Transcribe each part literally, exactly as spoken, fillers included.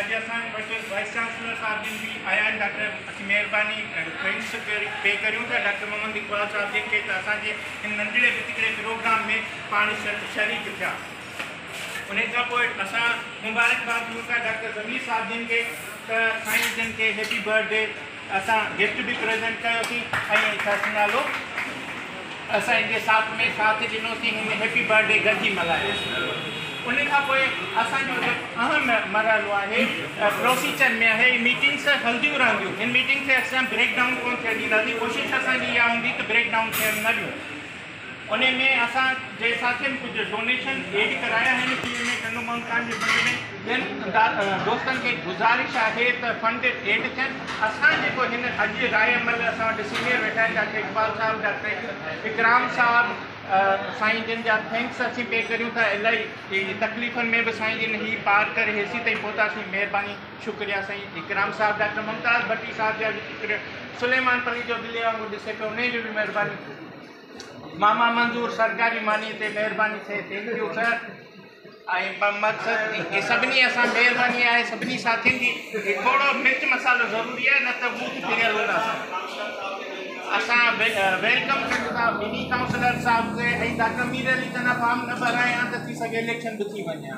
अॼु असां वटि वाइस चांसलर साहब जिन भी आया आहिनि डॉक्टर असीं महिरबानी थैंक्स पे करियूं था डॉक्टर मोहम्मद इकबाल साहब जिन खे त असांजे हिन नंढड़े वितिकड़े प्रोग्राम में पाण शरीक थिया। उन खां पोइ असां मुबारकबाद ॾियूं था डॉक्टर ज़मीर साहब जिन खे त साईं जिन खे हैप्पी बर्थडे असां गिफ्ट भी प्रेज़ेंट कयोसीं ऐं छा नालो असां इनके साथ में साथ ॾिनोसीं हिन हैप्पी बर्थडे गॾिजी मल्हायोसीं। उन खां पोइ असांजो अहम मरहलो आहे प्रोसीजर में आहे मीटिंग्स हलंदियूं रहंदियूं। हिन मीटिंग से असां ब्रेक डाउन कोन थियण ॾींदासीं। कोशिशि असांजी इहा हूंदी त ब्रेक डाउन थियण न ॾियूं। उन में असांजे साथियुनि कुझु डोनेशन एड कराया आहिनि पी एम ए कंदो मां तव्हांजे फंड में ॿियनि दोस्तनि खे गुज़ारिश आहे त फंड एड थियनि। असां जेको हिन अॼु राय अमल असां वटि सीनियर वेठा आहिनि डॉक्टर इकबाल साहब डॉक्टर इकराम साहब साईं जिन जा थैंक्स असीं पे करियूं था। इलाही तकलीफ़ुनि में बि साईं जिन ही पार करे हेसी ताईं पहुतासीं। महिरबानी शुक्रिया साईं इकराम साहब डॉक्टर मुमताज़ भट्टी साहब जा जिक्र सुलेमान पली जो दिले वांगुरु ॾिसे पियो उन जो बि महिरबानी। मामा मंजूर सरकारी मानी ते महिरबानी थिए थैंक यू सर। ऐं मक़सदु हे सभिनी असां महिरबानी आहे सभिनी साथियुनि जी। थोरो मिर्च मसालो ज़रूरी आहे न त बूथ फिरियल हूंदासीं। असां वेलकम कयूं था मिनी काउंसलर साहब खे ऐं डॉक्टर मीर अली तना फार्म न भरायां त थी सघे इलेक्शन बि थी वञे।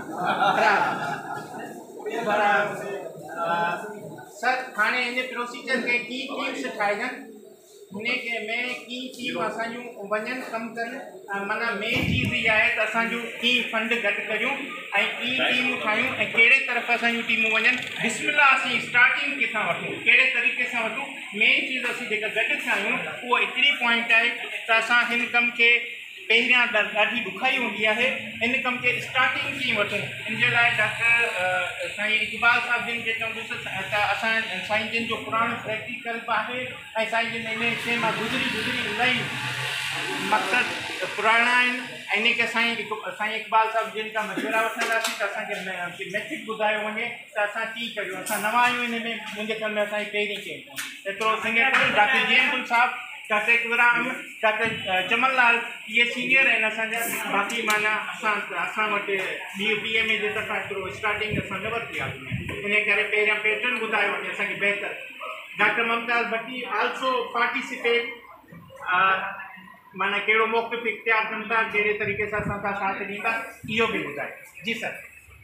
सर हाणे हिन प्रोसीजर खे की टीम्स ठाहिजनि हुन के में की टीम असांजूं वञनि कमु कनि। माना मेन चीज़ इहा आहे त असांजूं की फंड गॾु करियूं ऐं की टीमूं ठाहियूं ऐं कहिड़े तरफ़ असांजूं टीमूं वञनि। बिस्मिल्लाह असीं स्टार्टिंग किथां वठूं कहिड़े तरीक़े सां वठूं। मेन चीज़ असीं जेका गॾु थिया आहियूं उहा हिकिड़ी पॉइंट आहे त असां हिन कम खे पहिरियां ॾाढी ॾुखाई हूंदी आहे। हिन कम खे स्टार्टिंग कीअं वठूं इन जे लाइ डॉक्टर साईं इकबाल साहब जिन खे चवंदुसि त असां साईं जिन जो पुराणो प्रैक्टिकल बि आहे ऐं साईं जिन इन शइ मां गुज़री गुज़री इलाही मक़सदु पुराणा आहिनि। ऐं इन खे साईं साईं इकबाल साहब जिन खां मशवरा वठंदासीं त असांखे मैथिक ॿुधायो वञे त असां कीअं करियूं। असां नवां आहियूं हिन में मुंहिंजे कम में असांजी पहिरीं चई एतिरो सिंगर डॉक्टर जी एम साहब डॉक्टर इकराम डॉक्टर चमनलाल ये सीनियर आहिनि असांजा। बाक़ी माना असां असां वटि बी बी एम ए जे तरफ़ां हिकिड़ो स्टार्टिंग असां न वरिती आहे। इन करे पहिरियां पैटर्न ॿुधायो वञे असांखे बहितर। Doctor Mumtaz Bhatti also participate माना कहिड़ो मौक़िफ़ इख्तियार कनि था कहिड़े तरीक़े सां असां सां साथ ॾींदा इहो बि ॿुधाए। जी सर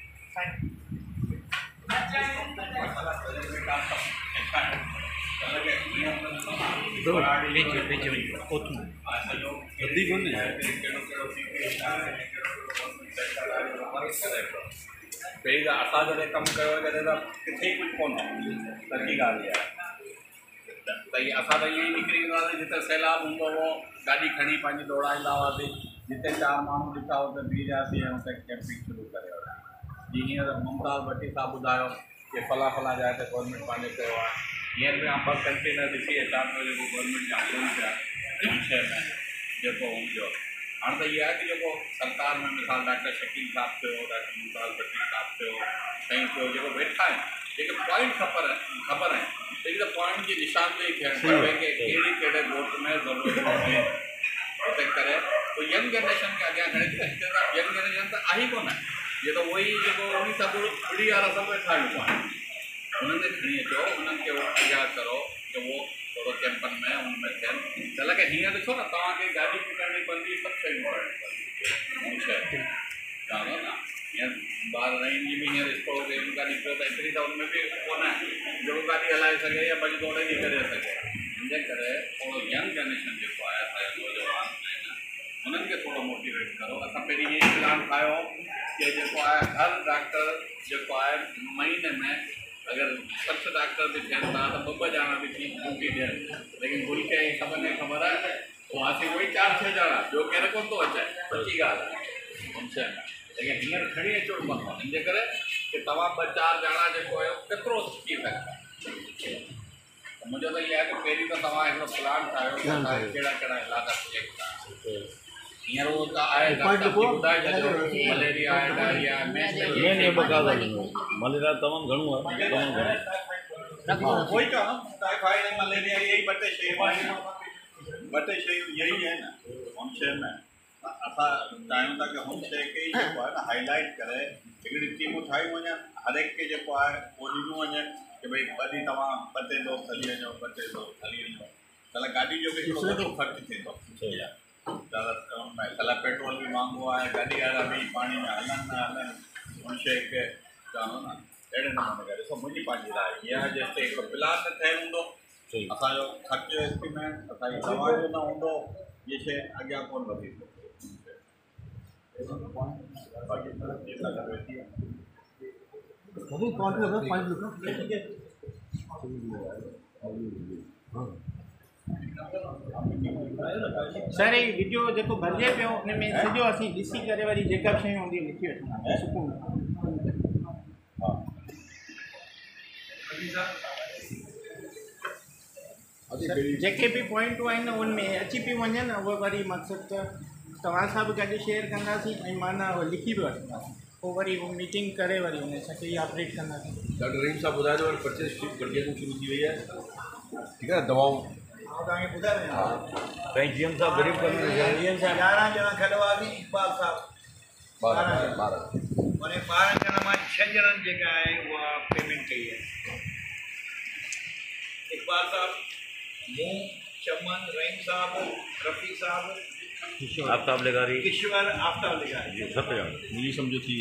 पहिरीं त असां जॾहिं कमु कयो जॾहिं त किथे कुझु कोन सची ॻाल्हि इहा त इहा असां त ईअं ई निकिरी वेंदासीं जिते सैलाब हूंदो हुओ गाॾी खणी पंहिंजी दौड़ाईंदा हुआसीं। जिते चारि माण्हू ॾिठा हुते बीह रहियासीं ऐं हुते कैंपिंग शुरू करे वरिता। जीअं हींअर मुमताज़ भट्टी साहब ॿुधायो कि फला फला जाइ ते गवर्नमेंट पंहिंजो कयो आहे। हींअर बि ॿ कंटेनर ॾिसी अचां थो जेको गवर्नमेंट जा हुजनि पिया शहर में जेको हुजो। हाणे त इहा आहे कि जेको सरकार में मिसाल डॉक्टर शकील साहब थियो डॉक्टर मुमताज़ भट्टी साहब थियो साईं थियो जेको वेठा आहिनि जेके पॉइंट ख़बर ख़बर आहिनि लेकिन त पॉइंट जी निशानदेही थियणु खपे कि कहिड़ी कहिड़े ॻोठ में ज़रूरत हुजे हिते करे पोइ यंग जनरेशन खे अॻियां खणे हिते त यंग जनरेशन त आहे ई कोन ये त उहो ई जेको उन सां बुढ़ी वारा सभु वेठा आहियूं पाण उन्हनि खे खणी अचो उन्हनि खे अॻियां करो कि उहो थोरो कैंपनि में उन में थियनि। त लॻे हीअं ॾिसो न तव्हांखे गाॾी बि करणी पवंदी सभु शयूं करणियूं पवंदियूं चवंदो न हींअर ॿार रहीन जी बि हींअर स्कूल ते गाॾी पियो त एतिरी त उनमें बि कोन आहे जेको गाॾी हलाए सघे या भॼी दौड़ बि करे सघे। हिन करे थोरो यंग जनरेशन जेको आहे असांजा नौजवान आहिनि उन्हनि खे थोरो मोटिवेट करो। असां पहिरीं हीअ प्लान ठाहियो कि जेको आहे हर डॉक्टर जेको आहे महीने में अगरि सठ डॉक्टर बि थियनि था त ॿ ॿ ॼणा बि थी ड्यूटी ॾियनि। लेकिन मुल्क खे सभिनि खे ख़बर आहे उहासीं उहे चारि छह ॼणा ॿियो केरु कोन थो अचे सची ॻाल्हि आहे हुन शइ में। लेकिन हींअर खणी अचो मथां हिन जे करे कि तव्हां ॿ चारि ॼणा जेको आहे केतिरो थी सघंदा। मुंहिंजो त इहा आहे कि पहिरीं त तव्हां हिकिड़ो प्लान ठाहियो कि असांखे कहिड़ा कहिड़ा इलाइक़ा सिलेक्ट था। हींअर उहो त आहे ॿुधाए छॾियो मलेरिया आहे डायरिया मलेरिया तमामु घणो आहे तमामु घणो कोई चवां टाइफाइड मलेरिया इहे ई ॿ टे शयूं आहिनि ॿ टे शयूं इहे ई आहिनि हुन शइ में। असां चाहियूं था की हुन शइ खे ई जेको आहे न हाईलाइट करे हिकिड़ी टीमूं ठाही वञनि, हर एक खे जेको आहे उहो ॾिनो वञे की भई ॿ ॾींहं तव्हां ॿ टे दोस्त हली वञो, ॿ टे दोस्त हली वञो, कल्ह गाॾी जो बि हिकिड़ो वॾो ख़र्चु थींदो। कल्ह पेट्रोल बि महांगो आहे, गाॾी वारा बि पाणी में हलनि न हलनि, हुन शइ खे चवंदो न अहिड़े नमूने करे। ॾिसो मुंहिंजी पंहिंजी राय इहा आहे, जेसिताईं हिकिड़ो प्लान न ठहियलु हूंदो, असांजो ख़र्चु एस्टिमेट, असांजी दवा जो न हूंदो, इहे शइ अॻियां कोन वधी सघंदी। सर ये वीडियो जेको भरिजे पियो उन में सॼो असीं ॾिसी करे वरी जेका बि शयूं हूंदियूं लिखी वठंदासीं सुकून। जेके बि पॉइंटूं आहिनि उनमें अची पियूं वञनि, उहे वरी मक़सदु त तव्हां सां बि गॾु शेयर कंदासीं ऐं माना उहो लिखी बि वठंदासीं, पोइ वरी उहो मीटिंग करे वरी उन सां कई ऑपरेट कंदासीं। डॉक्टर रहीम साहब ॿुधाए थो परचेज परचेजिंग शुरू थी वई आहे, ठीकु आहे, दवाऊं तव्हांखे ॿुधायो साईं जी एम साहब ग़रीब कम्यूनिटी यारहं ॼणा गॾु हुआसीं, इकबाल साहब ॿारहं ॿारहं वरी ॿारहं ॼणनि मां छह ॼणनि जेका आहे उहा पेमेंट कई आहे। इकबाल साहब, मूं, चमन, रहीम साहब, रफ़ी साहब, आफ्ताब लेगारी, ईश्वर, आफ्ताब लेगारी, सत ॼणा मुंहिंजी सम्झो थी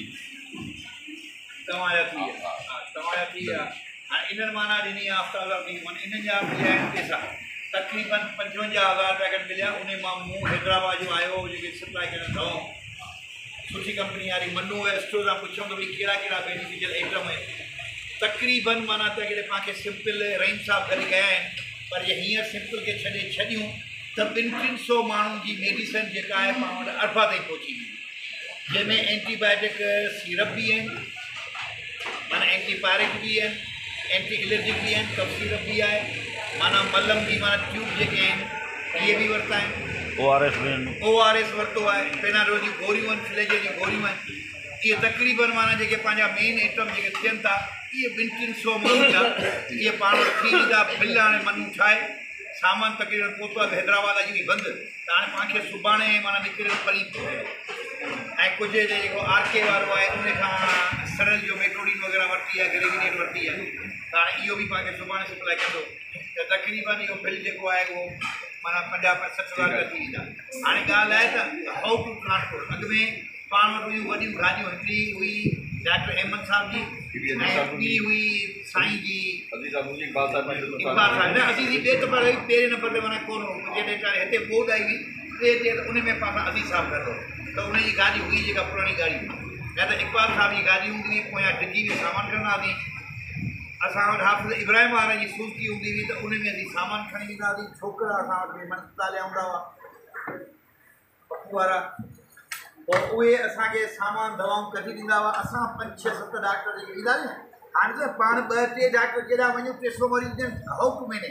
तव्हांजा थी विया। हा तव्हांजा थी विया। हाणे इन्हनि माना ॾिनी आफ्ताब साहब ॾिनी, माना इन्हनि जा मिलिया आहिनि पैसा तक़रीबन पंजवंजाह हज़ार रुपया गॾु मिलिया। उन मां मूं हैदराबाद जो आयो जेके सप्लाई करण दवाऊं, सुठी कंपनी वारी मनु स्टोर सां पुछूं त भई कहिड़ा कहिड़ा बेनिफिशियल आइटम आहिनि, तक़रीबन माना त अॻिले पाण खे सिंपल रहीम साहब गॾु कया आहिनि, पर इहे हींअर सिंपल खे छॾे छॾियूं त ॿिनि टिनि सौ माण्हुनि जी मेडिसन जेका आहे पाण वटि अरबा ताईं पहुची वेंदी, जंहिंमें एंटीबायोटिक सीरप बि आहिनि, माना एंटीपायरेटिक बि आहिनि, एंटी एलर्जिक बि आहिनि, कफ सीरप बि आहे, माना मलम जी माना ट्यूब जेके आहिनि इहे बि वरिता आहिनि, ओ आर एस में ओ आर एस वरितो आहे, पेनाडोल जी गोरियूं आहिनि, फ्लेजे जी गोरियूं आहिनि। इहे तक़रीबन माना जेके पंहिंजा मेन आइटम जेके थियनि था इहे ॿिनि टिनि सौ माण्हुनि जा इहे पाण वटि थी वेंदा। बिल हाणे मनु ठाहे सामान तक़रीबन पहुतो आहे, हैदराबाद अॼु बि बंदि, त हाणे पाण खे सुभाणे माना निकिरे परी ऐं कुझु जेको आर के वारो आहे उन खां सरल जो मेट्रोडीन वग़ैरह वरिती आहे, ग्रेविनेट वरिती आहे, त हाणे इहो बि पाण खे सुभाणे सप्लाई कंदो, त तक़रीबन इहो बिल जेको आहे उहो माना पंजाह सठि हज़ार रुपया थी वेंदा। हाणे ॻाल्हि आहे त हाउ टू ट्रांसपोर्ट, अॻु में पाण वटि हुयूं वॾियूं गाॾियूं, हिकिड़ी हुई डॉक्टर अहमद साहब जी ऐं ॿी हुई साईं जी इकबाल साहब, न असीं जी ॿिए नंबर हुई, पहिरें नंबर ते माना कोन हो, जॾहिं हिते बोर्ड आई हुई ॿिए ते, त उन में पाण अज़ीज़ साहब कंदो, त उनजी गाॾी हुई जेका पुराणी गाॾी, या त इकबाल साहब जी गाॾी हूंदी हुई, पोयां डिगी में सामान खणंदा हुआसीं। असां वटि हाफ़िज़ इब्राहिम वारनि जी सूज़की हूंदी हुई, त उन में असीं सामान खणी वेंदा हुआसीं। छोकिरा असां वटि मनता लिया हूंदा हुआ पप्पू वारा, पोइ उहे असांखे सामान दवाऊं कढी ॾींदा हुआ। असां पंज छह सत डॉक्टर जेके ईंदा हुआ, हाणे त पाण ॿ टे डॉक्टर केॾा वञूं, टे सौ मरीज़ ॾियनि हौक में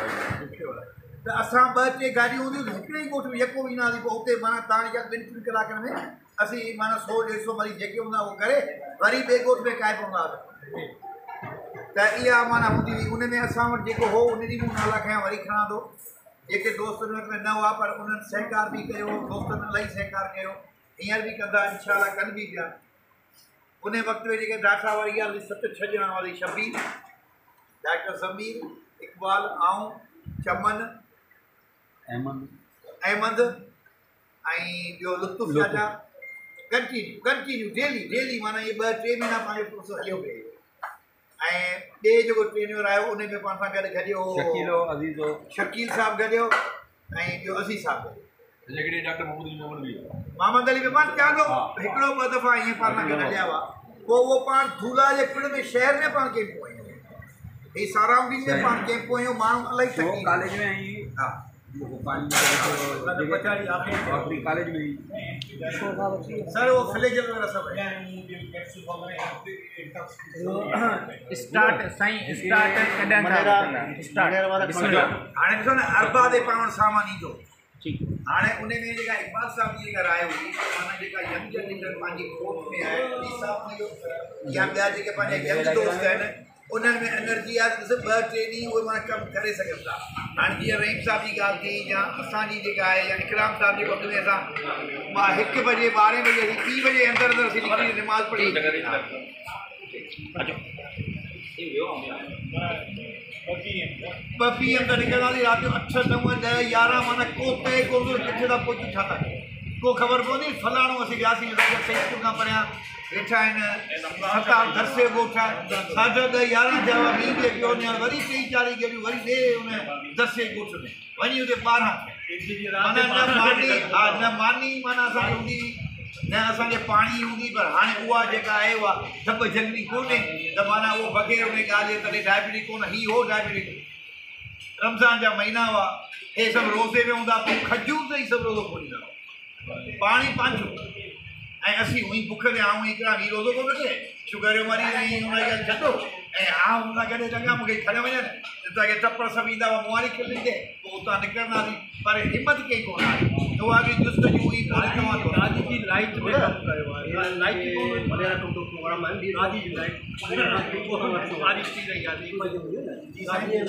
त असां ॿ टे गाॾियूं हूंदियूं, हिकिड़े ई ॻोठ में यको वेंदा हुआसीं, पोइ उते माना तव्हां जा ॿिनि टिनि कलाकनि में असीं माना सौ ॾेढ सौ मरीज़ जेके हूंदा उहो करे वरी ॿिए ॻोठ में काए पवंदा हुआसीं। त इहा माना हूंदी हुई। उन में असां वटि जेको हो उन ॾींहुं नाला खयां वरी खणा थो, जेके दोस्त में न हुआ पर उन्हनि सहकार बि कयो, दोस्तनि इलाही सहकार कयो, हींअर बि कंदा, इंशाल्लाह कनि बि पिया। उन वक़्त में जेके डाटा वारी आहे सत छह ॼणा वारी शबीर, डॉक्टर समीर, इकबाल, आऊं, चमन, अहमद अहमद ऐं ॿियो लुत्फ़ चाचा, कंटिन्यू कंटिन्यू डेली डेली माना इहे ॿ टे महीना पंहिंजो प्रोसेस हलियो पियो। ऐं ॿिए जेको ट्रेनर आयो उन में पाण सां गॾु गॾियो शकीलो अज़ीज़ो शकील साहब गॾियो ऐं ॿियो अज़ीज़ साहब गॾियो, हिकिड़ी डॉक्टर मोहम्मद अली मोहम्मद बि मोहम्मद अली में पाण चवां थो हिकिड़ो ॿ दफ़ा ईअं पाण सां गॾु हलिया हुआ। पोइ उहो पाण झूला जे पिण में शहर में पाण कैंपूं आहियूं, हीअ सराउंडिंग में पाण कैंपूं आहियूं, माण्हू इलाही तकलीफ़ कॉलेज में आई। हा आखिरी कॉलेज में सर वो फ्लेजर वगैरह सब स्टार्ट साईं स्टार्ट कॾहिं खां स्टार्ट हाणे ॾिसो न अरबा ते पाण सामान ईंदो। हाणे उन में जेका इकबाल साहब जी जेका राय हुई माना जेका यंग जनरेशन पंहिंजी कोर्ट में आहे या ॿिया जेके पंहिंजा यंग दोस्त आहिनि उन्हनि में एनर्जी आहे त ॿ टे ॾींहं उहे माना कमु करे सघनि था। हाणे जीअं रहीम साहिब जी ॻाल्हि थी या असांजी जेका आहे या इकराम साहिब जे वक़्त में असां मां हिकु बजे ॿारहें बजे टी बजे अंदरि अंदरि असीं निकिरी निमाज़ पढ़ी ॿ पी एम त निकिरंदासीं राति जो अठ नव ॾह यारहं माना को तय कोन किथे था पहुची छा था को ख़बर पवंदी फलाणो असीं वियासीं सही खां परियां वेठा आहिनि सत आठ दरसे ॻोठ साढा ॾह यारहं थिया हुआ ॿी ॾे पियो वञा वरी टी चालीह गेॾियूं वरी ॾे हुन दरसे ॻोठ में वञी हुते ॿारहं माना न मानी हा न मानी माना असांखे हूंदी न असांखे पाणी हूंदी पर हाणे उहा जेका आहे उहा धप जंगली कोन्हे त माना उहो बग़ैर उन ॻाल्हि तॾहिं डायबिटीज कोन ही हो डायबिटीज रमज़ान जा महीना हुआ हे सभु रोज़े में हूंदा पोइ खजूर ते ई सभु रोज़ो खोलींदा हुआ पाणी पंहिंजो ऐं असीं हुई बुख ते आऊं हिकिड़ा ही रोज़ो कोन रखे शुगर जो मरीज़ ऐं हुन ॻाल्हि छॾो ऐं हा हुन कॾहिं चङा मूंखे खणे वञनि तव्हांखे टपर सभु ईंदा हुआ मुआरी खिल ॾींदे पोइ उतां निकिरंदासीं पर हिमत कंहिं कोन आहे उहा बि जुस्तजू हुई कोन्हे तव्हां थो राजी जी लाइट में कमु कयो आहे लाइट कोन वॾा कमु थो प्रोग्राम आहे राजी जी लाइट बारिश थी रही आहे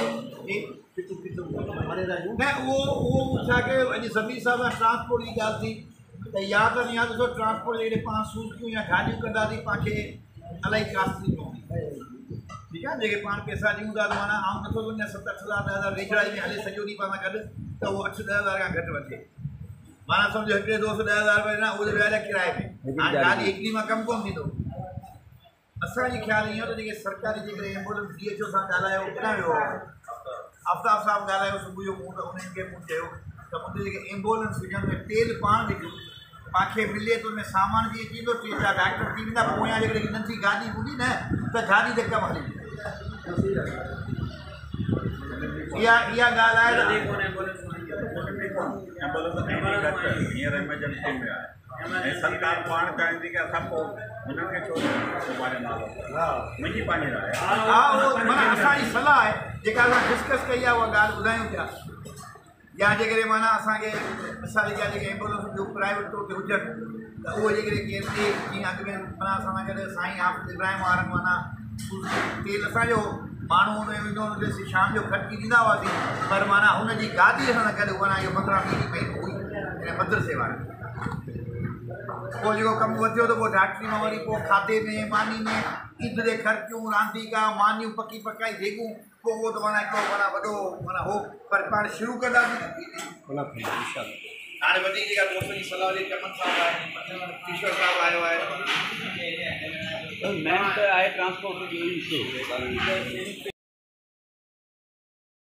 न उहो उहो छा कयो अॼु समीर साहिब ट्रांसपोर्ट जी ॻाल्हि थी त या त या ॾिसो ट्रांसपोर्ट जहिड़े पाण सूज़ियूं या गाॾियूं कंदासीं पाणखे इलाही कास्टली पवंदी ठीकु आहे जेके पाण पैसा ॾियूं था त माना आउं नथो वञा सत अठ हज़ार ॾह हज़ार वेझड़ाई में हले सॼो ॾींहुं पाण सां गॾु त उहो अठ ॾह हज़ार खां घटि वठे माना सम्झो हिकिड़े दोस्त ॾह हज़ार रुपया न उहो विया किराए में हाणे गाॾी हिकिड़ी मां कमु कोन थींदो असांजी ख़्यालु ईअं त जेके सरकारी जेके एम्बुलेंस डी एच ओ सां ॻाल्हायो केॾा वियो आफ्ताब साहिबु ॻाल्हायो सुबुह जो मूं त उन्हनि खे मूं चयो त मुंहिंजे जेके एम्बुलेंस हुजनि में तेल पाण विझो पाणखे मिले त उनमें सामान बि अची वेंदो टे चारि डॉक्टर थी वेंदा पोयां जेकॾहिं नंढी गाॾी हूंदी न त गाॾी त कमु हली इहा इहा ॻाल्हि आहे सरकार पाण चाहींदी की असां पोइ हुननि खे छो मुंहिंजी पंहिंजी राय हा उहो माना असांजी सलाह आहे जेका असां डिस्कस कई आहे उहा ॻाल्हि ॿुधायूं पिया या जेकॾहिं माना असांखे असांजे जा जेके एम्बुलेंस ॿियूं प्राइवेट तौर ते हुजनि त उहो जेकॾहिं केरु ॾिए जीअं अॻु में माना असां सां गॾु साईं हाफ़िज़ इब्राहिम वारनि माना तेल असांजो माण्हू हुन में वेंदो हुनखे शाम जो ख़र्ची ॾींदा हुआसीं पर माना हुनजी गाॾीअ सां गॾु माना इहो पंद्रहं वीह पई हुई हिन मदरसे वारे पोइ जेको कमु वधियो त पोइ डॉक्टरी मां वरी पोइ खाधे में मानी में ईद जे ख़र्चियूं रांदीका मानियूं पकी पकाई जेकूं पोइ उहो त माना हिकिड़ो माना वॾो माना हो पर पाण शुरू कंदासीं हाणे वधीक जेका दोस्त जी सलाह हुजे चमन साहिबु आहे ईश्वर साहिबु आयो आहे मेन त आहे ट्रांसपोर्ट जो इशू